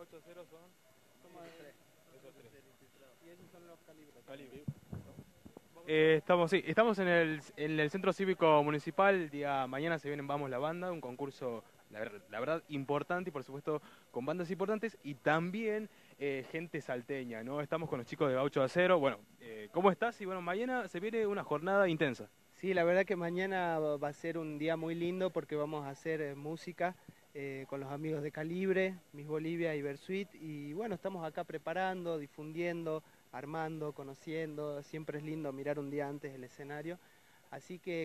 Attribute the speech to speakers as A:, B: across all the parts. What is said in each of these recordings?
A: 8 a 0 son... Somos esos tres.
B: Y esos son los calibres.
A: Calibre. Estamos en el Centro Cívico Municipal. Día mañana se viene Vamos la Banda, un concurso, la verdad, importante y por supuesto con bandas importantes y también gente salteña, ¿no? Estamos con los chicos de Gaucho de Acero. Bueno, ¿cómo estás? Y bueno, mañana se viene una jornada intensa.
B: Sí, la verdad que mañana va a ser un día muy lindo porque vamos a hacer música con los amigos de Calibre, Miss Bolivia y Versuit. Y bueno, estamos acá preparando, difundiendo, armando, conociendo. Siempre es lindo mirar un día antes el escenario. Así que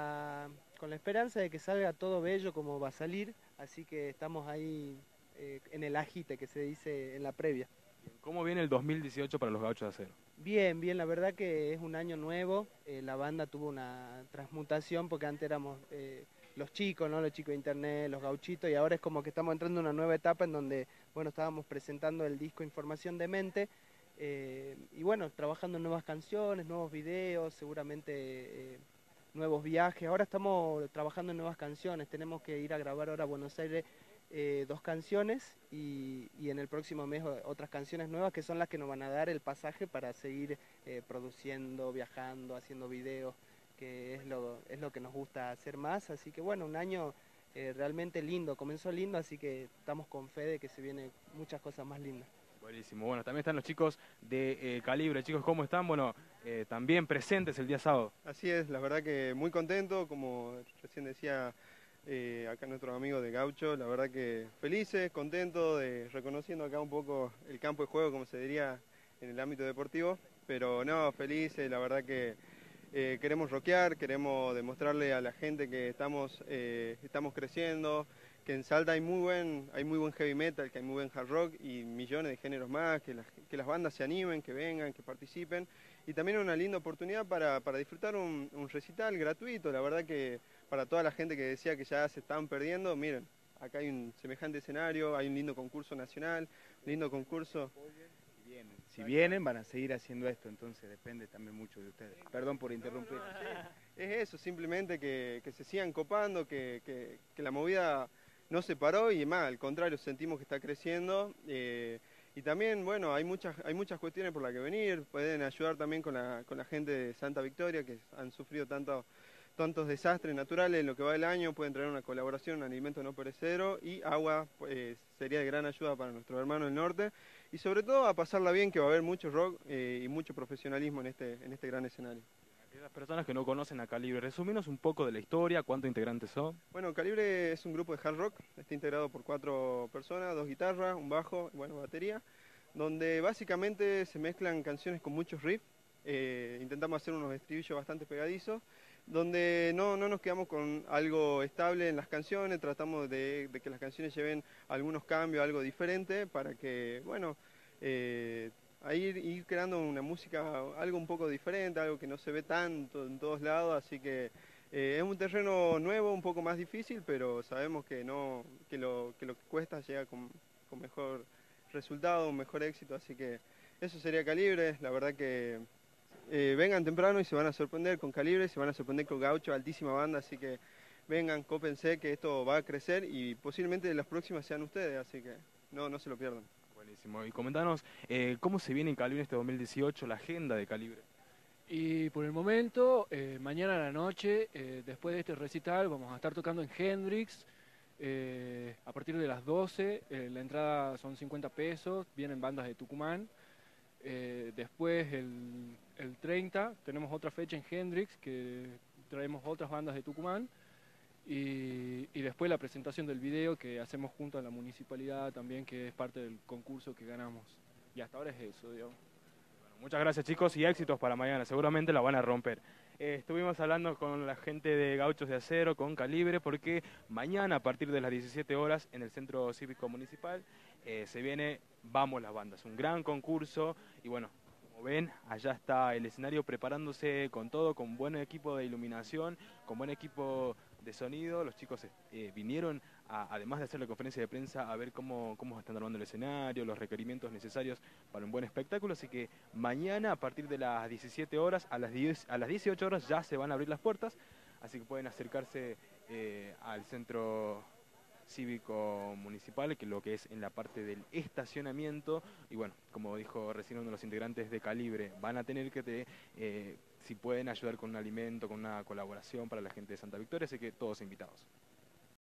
B: con la esperanza de que salga todo bello como va a salir. Así que estamos ahí en el agite que se dice en la previa.
A: ¿Cómo viene el 2018 para los Gauchos de Acero?
B: Bien, bien, la verdad que es un año nuevo, la banda tuvo una transmutación porque antes éramos los chicos, ¿no? Los chicos de internet, los gauchitos, y ahora es como que estamos entrando en una nueva etapa en donde, bueno, estábamos presentando el disco Información de Mente, y bueno, trabajando en nuevas canciones, nuevos videos, seguramente nuevos viajes. Ahora estamos trabajando en nuevas canciones, tenemos que ir a grabar ahora a Buenos Aires 2 canciones y en el próximo mes otras canciones nuevas que son las que nos van a dar el pasaje para seguir produciendo, viajando, haciendo videos, que es lo que nos gusta hacer más. Así que bueno, un año realmente lindo, comenzó lindo, así que estamos con fe de que se vienen muchas cosas más lindas.
A: Buenísimo. Bueno, también están los chicos de Calibre. Chicos, ¿cómo están? Bueno, también presentes el día sábado.
C: Así es, la verdad que muy contento, como recién decía acá nuestro amigo de Gaucho, la verdad que felices, contentos, reconociendo acá un poco el campo de juego, como se diría en el ámbito deportivo, pero no, felices, la verdad que queremos rockear, queremos demostrarle a la gente que estamos creciendo, que en Salta hay muy buen heavy metal, que hay muy buen hard rock y millones de géneros más, que las bandas se animen, que vengan, que participen. Y también una linda oportunidad para disfrutar un recital gratuito. La verdad que para toda la gente que decía que ya se estaban perdiendo, miren, acá hay un semejante escenario, hay un lindo concurso nacional, lindo concurso.
D: Si vienen, van a seguir haciendo esto, entonces depende también mucho de ustedes. Perdón por interrumpir.
C: Es eso, simplemente que se sigan copando, que la movida no se paró y más, al contrario, sentimos que está creciendo. Y también, bueno, hay muchas cuestiones por las que venir, pueden ayudar también con la gente de Santa Victoria, que han sufrido tantos desastres naturales en lo que va del año, pueden traer una colaboración, un alimento no perecedero y agua sería de gran ayuda para nuestros hermanos del norte y sobre todo a pasarla bien, que va a haber mucho rock y mucho profesionalismo en este gran escenario.
A: Aquellas personas que no conocen a Calibre, resúmenos un poco de la historia, cuántos integrantes son.
C: Bueno, Calibre es un grupo de hard rock, está integrado por 4 personas, 2 guitarras, un bajo, bueno, batería, donde básicamente se mezclan canciones con muchos riffs, intentamos hacer unos estribillos bastante pegadizos, donde no nos quedamos con algo estable en las canciones, tratamos de que las canciones lleven algunos cambios, algo diferente, para que, bueno, a ir creando una música, algo un poco diferente, algo que no se ve tanto en todos lados, así que es un terreno nuevo, un poco más difícil, pero sabemos que lo que cuesta llega con mejor resultado, un mejor éxito, así que eso sería Calibre, la verdad que vengan temprano y se van a sorprender con Calibre, se van a sorprender con Gaucho, altísima banda, así que vengan, cópense que esto va a crecer y posiblemente las próximas sean ustedes, así que no se lo pierdan.
A: Buenísimo. Y comentanos, ¿cómo se viene en Calibre este 2018, la agenda de Calibre?
E: Y por el momento, mañana a la noche, después de este recital, vamos a estar tocando en Hendrix a partir de las 12. La entrada son 50 pesos, vienen bandas de Tucumán. Después, el 30, tenemos otra fecha en Hendrix, que traemos otras bandas de Tucumán. Y después la presentación del video que hacemos junto a la municipalidad también, que es parte del concurso que ganamos. Y hasta ahora es eso, digamos.
A: Muchas gracias chicos y éxitos para mañana, seguramente la van a romper. Estuvimos hablando con la gente de Gauchos de Acero, con Calibre, porque mañana a partir de las 17 horas en el Centro Cívico Municipal se viene Vamos las Bandas, un gran concurso y bueno, como ven, allá está el escenario preparándose con todo, con buen equipo de iluminación, con buen equipo de sonido. Los chicos vinieron, además de hacer la conferencia de prensa, a ver cómo están armando el escenario, los requerimientos necesarios para un buen espectáculo. Así que mañana, a partir de las 17 horas, a las 18 horas ya se van a abrir las puertas. Así que pueden acercarse al centro cívico municipal, que lo que es en la parte del estacionamiento. Y bueno, como dijo recién uno de los integrantes de Calibre, van a tener que, si pueden, ayudar con un alimento, con una colaboración para la gente de Santa Victoria, así que todos invitados.